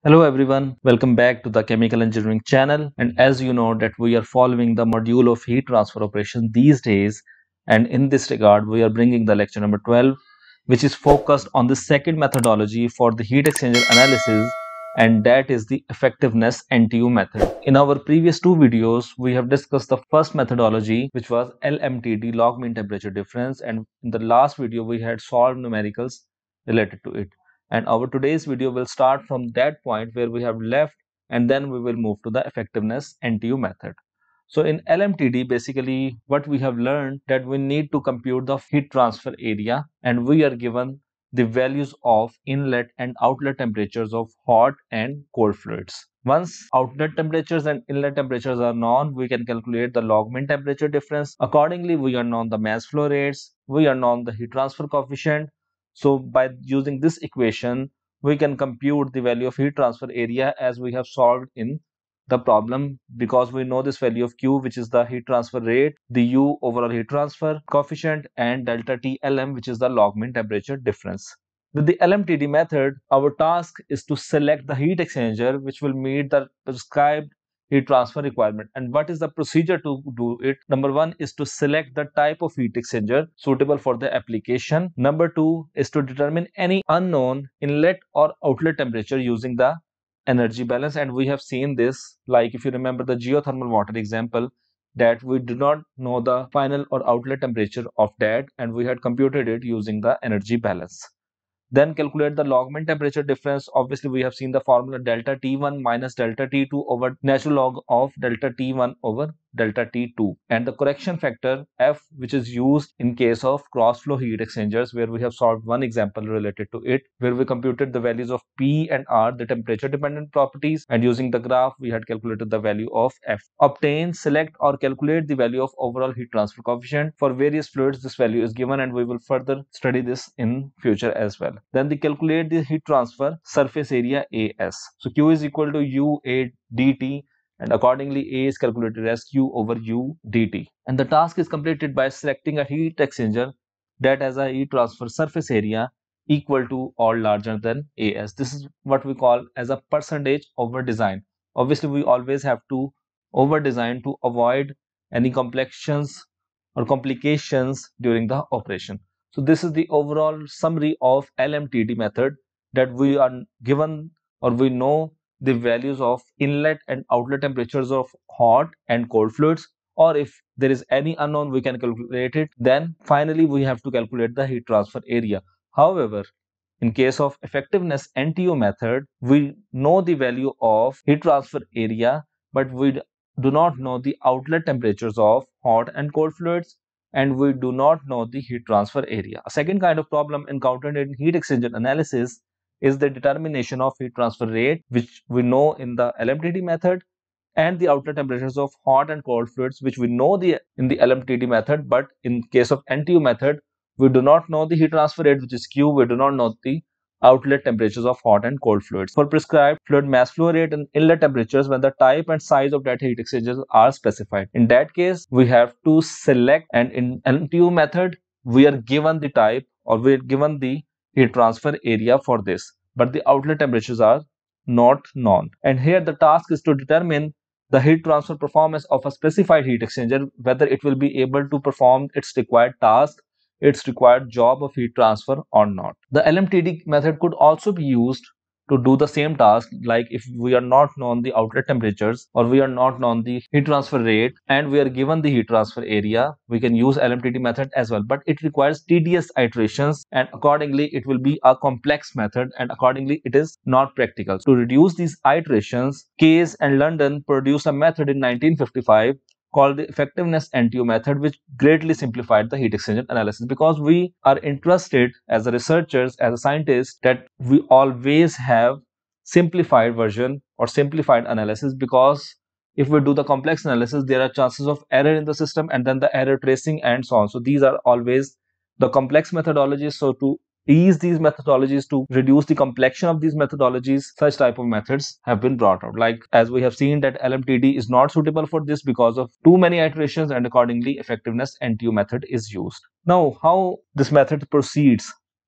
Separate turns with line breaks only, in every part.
Hello everyone, welcome back to the chemical engineering channel. And as you know that we are following the module of heat transfer operation these days, and in this regard we are bringing the lecture number 12, which is focused on the second methodology for the heat exchanger analysis, and that is the effectiveness NTU method. In our previous two videos we have discussed the first methodology, which was LMTD, log mean temperature difference, and in the last video we had solved numericals related to it. And our today's video will start from that point where we have left, and then we will move to the effectiveness NTU method. So in LMTD, basically what we have learned that we need to compute the heat transfer area, and we are given the values of inlet and outlet temperatures of hot and cold fluids. Once outlet temperatures and inlet temperatures are known, we can calculate the log mean temperature difference. Accordingly, we are known the mass flow rates, we are known the heat transfer coefficient. So by using this equation, we can compute the value of heat transfer area as we have solved in the problem, because we know this value of Q, which is the heat transfer rate, the U overall heat transfer coefficient, and delta T LM, which is the log mean temperature difference. With the LMTD method, our task is to select the heat exchanger which will meet the prescribed heat transfer requirement. And what is the procedure to do it? Number one is to select the type of heat exchanger suitable for the application. Number two is to determine any unknown inlet or outlet temperature using the energy balance. And we have seen this, like if you remember the geothermal water example, that we do not know the final or outlet temperature of that, and we had computed it using the energy balance. Then calculate the log mean temperature difference. Obviously, we have seen the formula delta T1 minus delta T2 over natural log of delta T1 over delta T2. And the correction factor F, which is used in case of cross flow heat exchangers, where we have solved one example related to it, where we computed the values of P and R, the temperature dependent properties, and using the graph, we had calculated the value of F. Obtain, select, or calculate the value of overall heat transfer coefficient. For various fluids, this value is given, and we will further study this in future as well. Then they calculate the heat transfer surface area AS. So Q is equal to UA dt, and accordingly A is calculated as Q over U dt. And the task is completed by selecting a heat exchanger that has a heat transfer surface area equal to or larger than AS. This is what we call as a percentage over design. Obviously, we always have to over design to avoid any complexions or complications during the operation. So this is the overall summary of LMTD method, that we are given or we know the values of inlet and outlet temperatures of hot and cold fluids, or if there is any unknown we can calculate it. Then finally we have to calculate the heat transfer area. However, in case of effectiveness NTU method, we know the value of heat transfer area, but we do not know the outlet temperatures of hot and cold fluids, and we do not know the heat transfer area. A second kind of problem encountered in heat exchanger analysis is the determination of heat transfer rate, which we know in the LMTD method, and the outlet temperatures of hot and cold fluids, which we know in the LMTD method, but in case of NTU method, we do not know the heat transfer rate, which is Q. We do not know the outlet temperatures of hot and cold fluids. For prescribed fluid mass flow rate and inlet temperatures, when the type and size of that heat exchangers are specified. In that case, we have to select, and in NTU method, we are given the type or we are given the heat transfer area for this, but the outlet temperatures are not known. And here the task is to determine the heat transfer performance of a specified heat exchanger, whether it will be able to perform its required task, its required job of heat transfer or not. The LMTD method could also be used to do the same task, like if we are not known the outlet temperatures or we are not known the heat transfer rate and we are given the heat transfer area, we can use LMTD method as well, but it requires tedious iterations, and accordingly it will be a complex method, and accordingly it is not practical. To reduce these iterations, Case and London produced a method in 1955 called the effectiveness NTU method, which greatly simplified the heat exchanger analysis, because we are interested as a researchers, as a scientist, that we always have simplified version or simplified analysis, because if we do the complex analysis, there are chances of error in the system and then the error tracing and so on. So these are always the complex methodologies. So to ease these methodologies, to reduce the complexion of these methodologies, such type of methods have been brought out. Like as we have seen that LMTD is not suitable for this because of too many iterations, and accordingly effectiveness NTU method is used. Now how this method proceeds?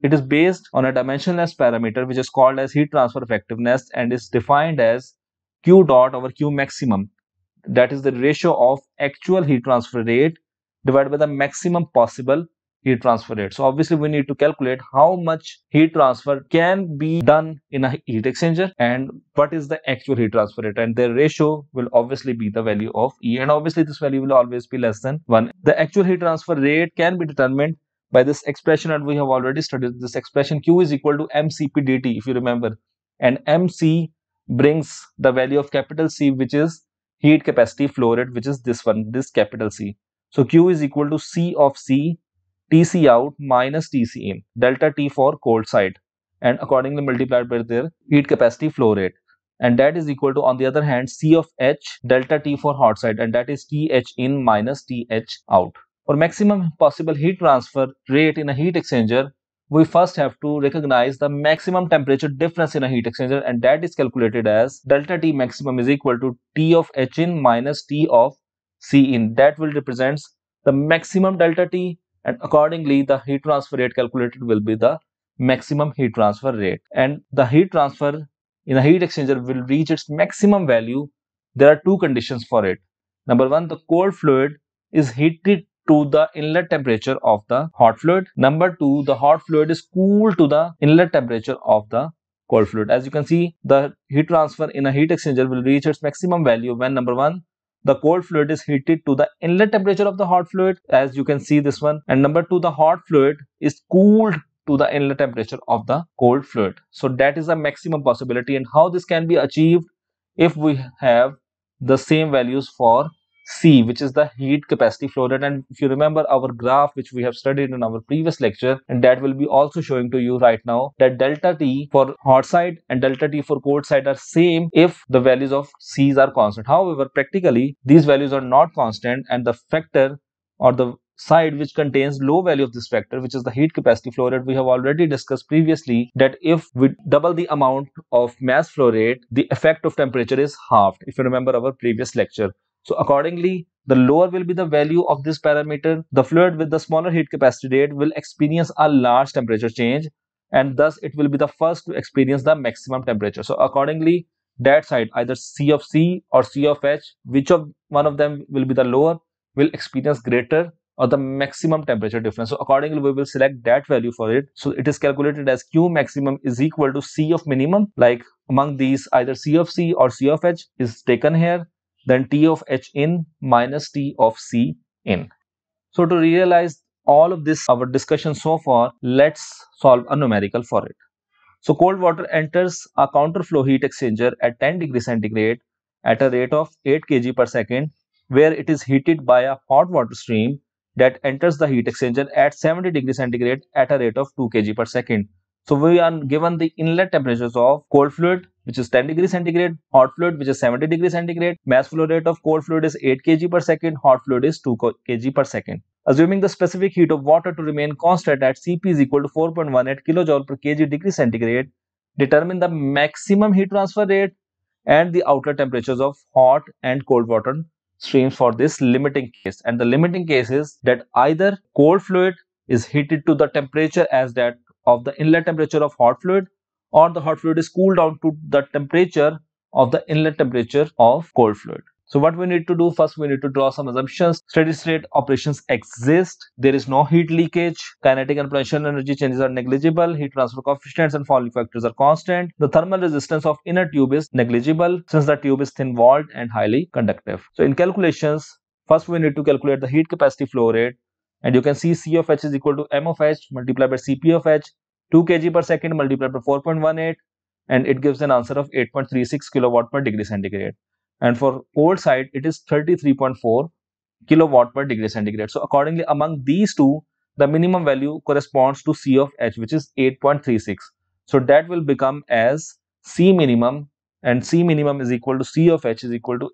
It is based on a dimensionless parameter which is called as heat transfer effectiveness and is defined as Q dot over Q maximum. That is the ratio of actual heat transfer rate divided by the maximum possible heat transfer rate. So obviously we need to calculate how much heat transfer can be done in a heat exchanger and what is the actual heat transfer rate, and the ratio will obviously be the value of E, and obviously this value will always be less than 1. The actual heat transfer rate can be determined by this expression, and we have already studied this expression. Q is equal to mCp dt, if you remember, and mc brings the value of capital C, which is heat capacity flow rate, which is this one, this capital C. So Q is equal to C of C, Tc out minus Tc in, delta T for cold side, and accordingly multiplied by their heat capacity flow rate. And that is equal to, on the other hand, C of H delta T for hot side, and that is Th in minus Th out. For maximum possible heat transfer rate in a heat exchanger, we first have to recognize the maximum temperature difference in a heat exchanger, and that is calculated as delta T maximum is equal to T of H in minus T of C in. That will represents the maximum delta T, and accordingly the heat transfer rate calculated will be the maximum heat transfer rate. And the heat transfer in a heat exchanger will reach its maximum value. There are two conditions for it. Number one, the cold fluid is heated to the inlet temperature of the hot fluid. Number two, the hot fluid is cooled to the inlet temperature of the cold fluid. As you can see, the heat transfer in a heat exchanger will reach its maximum value when number one, the cold fluid is heated to the inlet temperature of the hot fluid, as you can see this one, and number two, the hot fluid is cooled to the inlet temperature of the cold fluid. So that is the maximum possibility, and how this can be achieved if we have the same values for C, which is the heat capacity flow rate. And if you remember our graph which we have studied in our previous lecture, and that will be also showing to you right now, that delta T for hot side and delta T for cold side are same if the values of C's are constant. However, practically these values are not constant, and the factor or the side which contains low value of this factor, which is the heat capacity flow rate, we have already discussed previously that if we double the amount of mass flow rate, the effect of temperature is halved, if you remember our previous lecture. So accordingly, the lower will be the value of this parameter, the fluid with the smaller heat capacity rate will experience a large temperature change, and thus it will be the first to experience the maximum temperature. So accordingly, that side, either C of C or C of H, which of one of them will be the lower, will experience greater or the maximum temperature difference. So accordingly, we will select that value for it. So it is calculated as Q maximum is equal to C of minimum. Like among these, either C of C or C of H is taken here, then T of H in minus T of C in. So to realize all of this, our discussion so far, let's solve a numerical for it. So cold water enters a counterflow heat exchanger at 10 degrees centigrade at a rate of 8 kg per second, where it is heated by a hot water stream that enters the heat exchanger at 70 degrees centigrade at a rate of 2 kg per second. So we are given the inlet temperatures of cold fluid, which is 10 degrees centigrade, hot fluid, which is 70 degrees centigrade. Mass flow rate of cold fluid is 8 kg per second, hot fluid is 2 kg per second. Assuming the specific heat of water to remain constant at Cp is equal to 4.18 kJ per kg degree centigrade, determine the maximum heat transfer rate and the outlet temperatures of hot and cold water streams for this limiting case. And the limiting case is that either cold fluid is heated to the temperature as that of the inlet temperature of hot fluid, or the hot fluid is cooled down to the temperature of the inlet temperature of cold fluid. So what we need to do, first we need to draw some assumptions. Steady state operations exist. There is no heat leakage. Kinetic and potential energy changes are negligible. Heat transfer coefficients and fouling factors are constant. The thermal resistance of inner tube is negligible since the tube is thin walled and highly conductive. So in calculations, first we need to calculate the heat capacity flow rate. And you can see C of H is equal to M of H multiplied by Cp of H, 2 kg per second multiplied by 4.18, and it gives an answer of 8.36 kilowatt per degree centigrade. And for cold side, it is 33.4 kilowatt per degree centigrade. So accordingly, among these two, the minimum value corresponds to C of H, which is 8.36. So that will become as C minimum, and C minimum is equal to C of H is equal to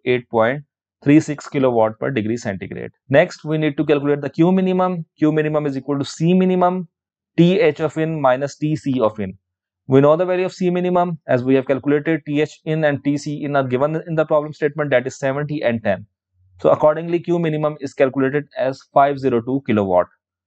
8.36 kilowatt per degree centigrade. Next, we need to calculate the Q minimum. Q minimum is equal to C minimum, TH of in minus TC of in. We know the value of C minimum as we have calculated. TH in and TC in are given in the problem statement, that is 70 and 10. So accordingly, Q minimum is calculated as 502 kilowatt.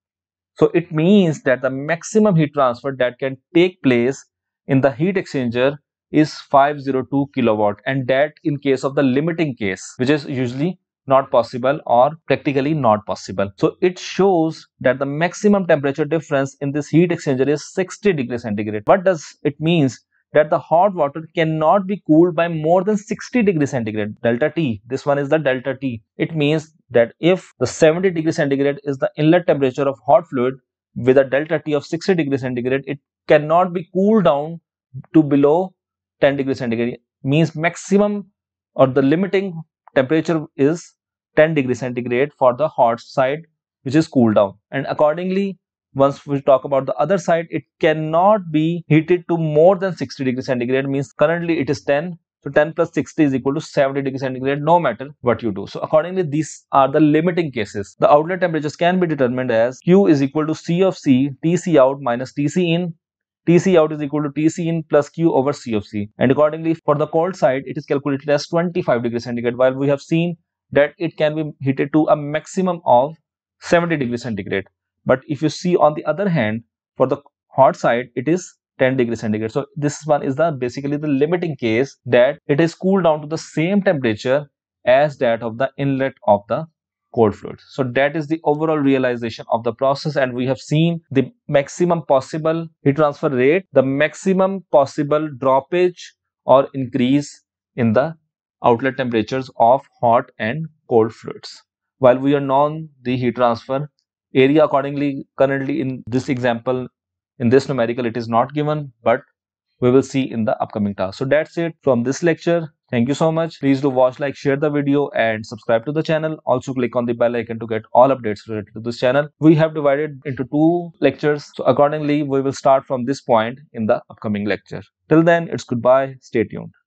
So it means that the maximum heat transfer that can take place in the heat exchanger is 502 kilowatt, and that in case of the limiting case, which is usually not possible or practically not possible. So it shows that the maximum temperature difference in this heat exchanger is 60 degrees centigrade. What does it means? That the hot water cannot be cooled by more than 60 degrees centigrade, delta T. This one is the delta T. It means that if the 70 degrees centigrade is the inlet temperature of hot fluid with a delta T of 60 degrees centigrade, it cannot be cooled down to below 10 degrees centigrade. Means maximum or the limiting temperature is 10 degrees centigrade for the hot side, which is cooled down. And accordingly, once we talk about the other side, it cannot be heated to more than 60 degrees centigrade. Means currently it is 10. So 10 plus 60 is equal to 70 degrees centigrade, no matter what you do. So accordingly, these are the limiting cases. The outlet temperatures can be determined as Q is equal to C of C, Tc out minus Tc in. Tc out is equal to Tc in plus Q over C of C. And accordingly, for the cold side, it is calculated as 25 degrees centigrade, while we have seen that it can be heated to a maximum of 70 degrees centigrade. But if you see on the other hand, for the hot side, it is 10 degrees centigrade. So this one is the basically the limiting case, that it is cooled down to the same temperature as that of the inlet of the cold fluid. So that is the overall realization of the process, and we have seen the maximum possible heat transfer rate, the maximum possible droppage or increase in the outlet temperatures of hot and cold fluids. While we are known the heat transfer area accordingly, currently in this example, in this numerical, it is not given, but we will see in the upcoming task. So that's it from this lecture. Thank you so much. Please do watch, like, share the video and subscribe to the channel. Also click on the bell icon to get all updates related to this channel. We have divided into 2 lectures. So accordingly, we will start from this point in the upcoming lecture. Till then, it's goodbye. Stay tuned.